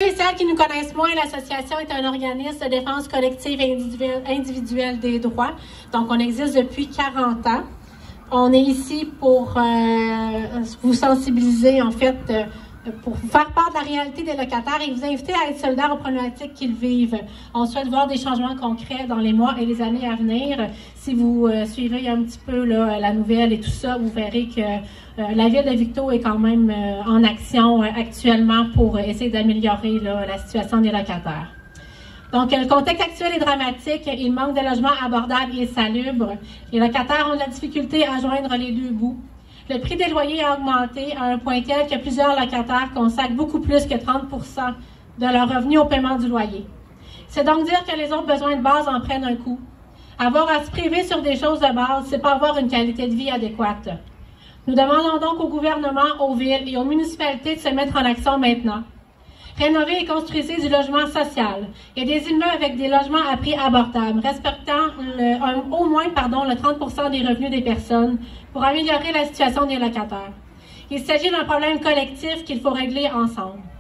et celles qui nous connaissent moins, l'association est un organisme de défense collective et individuelle des droits. Donc, on existe depuis 40 ans. On est ici pour vous sensibiliser, en fait, pour vous faire part de la réalité des locataires et vous inviter à être solidaires aux problématiques qu'ils vivent. On souhaite voir des changements concrets dans les mois et les années à venir. Si vous suivez un petit peu là, la nouvelle et tout ça, vous verrez que la ville de Victo est quand même en action actuellement pour essayer d'améliorer la situation des locataires. Donc, le contexte actuel est dramatique. Il manque de logements abordables et salubres. Les locataires ont de la difficulté à joindre les deux bouts. Le prix des loyers a augmenté à un point tel que plusieurs locataires consacrent beaucoup plus que 30 % de leur revenu au paiement du loyer. C'est donc dire que les autres besoins de base en prennent un coup. Avoir à se priver sur des choses de base, c'est pas avoir une qualité de vie adéquate. Nous demandons donc au gouvernement, aux villes et aux municipalités de se mettre en action maintenant. Rénover et construire du logement social et des immeubles avec des logements à prix abordables, respectant au moins le 30 % des revenus des personnes pour améliorer la situation des locataires. Il s'agit d'un problème collectif qu'il faut régler ensemble.